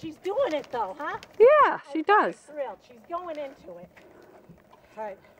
She's doing it though, huh? Yeah, she does. I'm thrilled. She's going into it. All right.